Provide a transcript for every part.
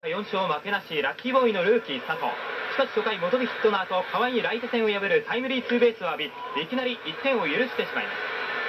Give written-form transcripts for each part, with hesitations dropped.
4勝負けなし、ラッキーボーイのルーキー佐藤。しかし初回元木ヒットの後、河合にライト線を破るタイムリーツーベースを浴び、いきなり1点を許してしまいます。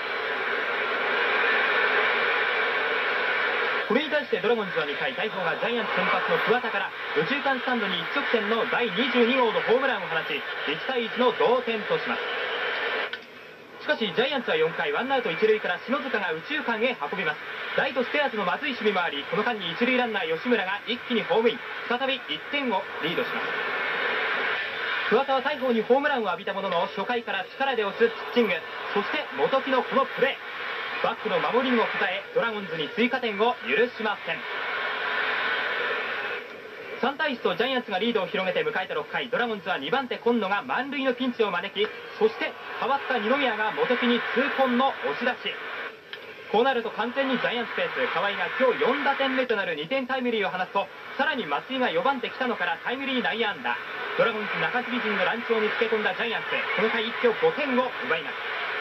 これに対してドラゴンズは2回、大砲がジャイアンツ先発の桑田から右中間スタンドに一直線の第22号のホームランを放ち、1対1の同点とします。しかしジャイアンツは4回、ワンアウト一塁から篠塚が右中間へ運びます。ライトステアーズのまずい守備もあり、この間に一塁ランナー吉村が一気にホームイン、再び1点をリードします。桑田は大砲にホームランを浴びたものの、初回から力で押すピッチング、そして元木のこのプレー、バックの守りにも応え、ドラゴンズに追加点を許しません。3対1とジャイアンツがリードを広げて迎えた6回、ドラゴンズは2番手今野が満塁のピンチを招き、そして代わった二宮が元木に痛恨の押し出し。こうなると完全にジャイアンツペース、河合が今日4打点目となる2点タイムリーを放つと、さらに松井が4番手北野からタイムリー内野安打。ドラゴンズ中継ぎ陣の乱調につけ込んだジャイアンツ、この回一挙5点を奪います。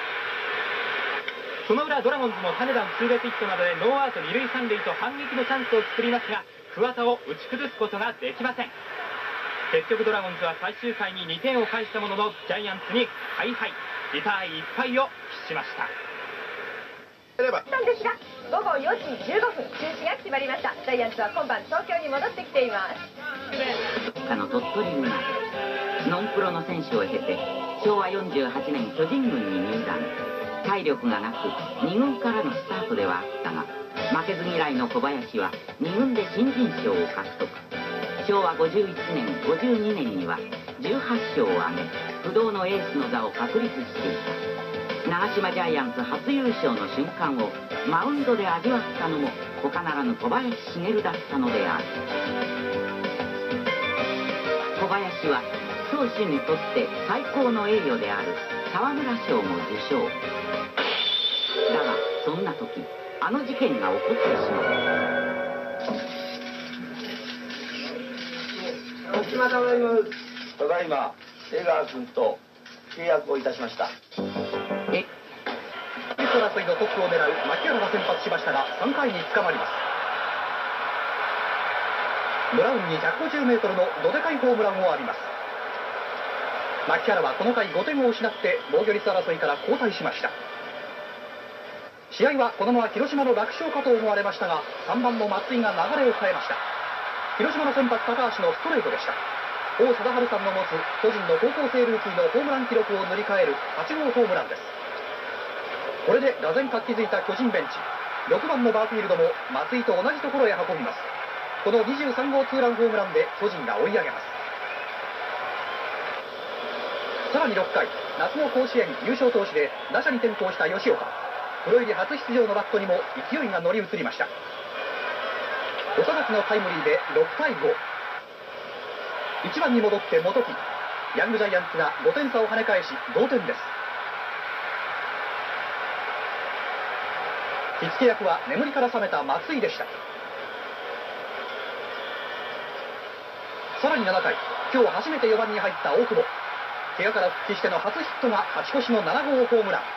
その裏ドラゴンズも種田のツーベースヒットなどでノーアウト二塁三塁と反撃のチャンスを作りますが、桑田を打ち崩すことができません。結局ドラゴンズは最終回に2点を返したものの、ジャイアンツに大敗、痛い1敗を喫しました。 なんですが、午後4時15分中止が決まりました。ジャイアンツは今晩東京に戻ってきています。 鳥取生まれ、ノンプロの選手を経て昭和48年巨人軍に入団。体力がなく2軍からのスタートではあったが、負けず嫌いの小林は2軍で新人賞を獲得。昭和51年52年には18勝を挙げ、不動のエースの座を確立していた。長島ジャイアンツ初優勝の瞬間をマウンドで味わったのも他ならぬ小林茂だったのである。小林は投手にとって最高の栄誉である沢村賞も受賞。だがそんな時、あの事件が起こってしまう。 ただいま江川君と契約をいたしました。 争いのトップを狙う牧原が先発しましたが、3回に捕まります。ブラウンに150メートルのどでかいホームランを浴びます。牧原はこの回5点を失って防御率争いから後退しました。試合はこのまま広島の楽勝かと思われましたが、3番の松井が流れを変えました。広島の先発高橋のストレートでした。王貞治さんの持つ巨人の高校生ルーキーのホームラン記録を塗り替える8号ホームランです。これで俄然活気づいた巨人ベンチ、6番のバーフィールドも松井と同じところへ運びます。この23号ツーランホームランで巨人が追い上げます。さらに6回、夏の甲子園優勝投手で打者に転向した吉岡、プロ入り初出場のバットにも勢いが乗り移りました。岡崎のタイムリーで6対5。1番に戻って元木、ヤングジャイアンツが5点差を跳ね返し同点です。火付け役は眠りから覚めた松井でした。さらに7回、今日初めて4番に入った大久保、怪我から復帰しての初ヒットが勝ち越しの7号ホームラン。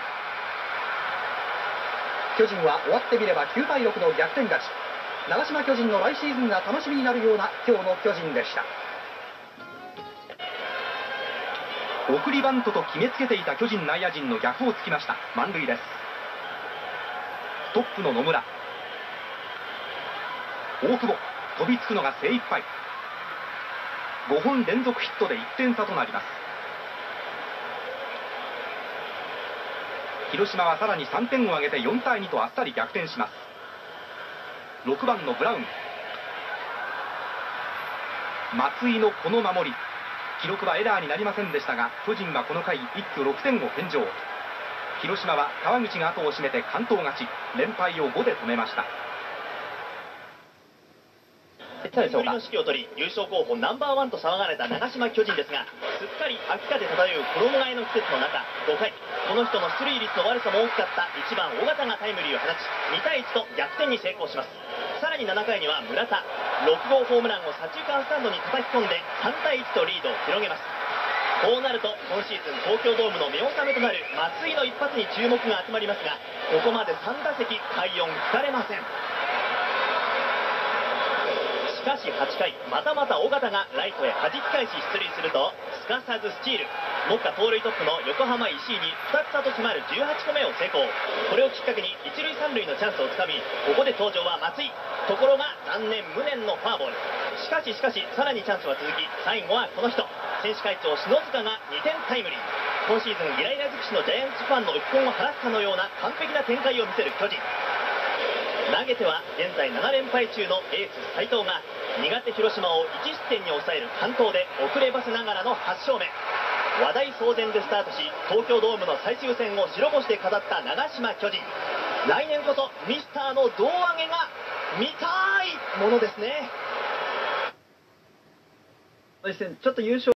巨人は終わってみれば9対6の逆転勝ち。長島巨人の来シーズンが楽しみになるような今日の巨人でした。送りバントと決めつけていた巨人内野陣の逆をつきました。満塁です。トップの野村、大久保、飛びつくのが精一杯。5本連続ヒットで1点差となります。広島はさらに3点を挙げて4対2とあっさり逆転します。6番のブラウン、松井のこの守り、記録はエラーになりませんでしたが、巨人はこの回一挙6点を献上。広島は川口が後を締めて完投勝ち、連敗を5で止めました。 勝利の指揮を取り、優勝候補ナンバーワンと騒がれた長島巨人ですが、すっかり秋風漂う衣替えの季節の中、5回、この人の出塁率の悪さも大きかった1番尾形がタイムリーを放ち、2対1と逆転に成功します。さらに7回には村田、6号ホームランを左中間スタンドに叩き込んで3対1とリードを広げます。こうなると今シーズン東京ドームの目納めとなる松井の一発に注目が集まりますが、ここまで3打席快音聞かれません。ししかし8回、またまた尾形がライトへ弾き返し出塁すると、すかさずスチール。目下盗塁トップの横浜石井に2つ差と迫る18個目を成功。これをきっかけに一塁三塁のチャンスをつかみ、ここで登場は松井。ところが残念無念のフォアボール。しかしさらにチャンスは続き、最後はこの人、選手会長篠塚が2点タイムリー。今シーズンイライラ尽くしのジャイアンツファンの鬱憤を晴らすかのような完璧な展開を見せる巨人。投げては現在7連敗中のエース斉藤が苦手広島を1失点に抑える完投で遅ればせながらの8勝目。話題騒然でスタートし、東京ドームの最終戦を白星で飾った長嶋巨人。来年こそミスターの胴上げが見たいものですね。 ちょっと優勝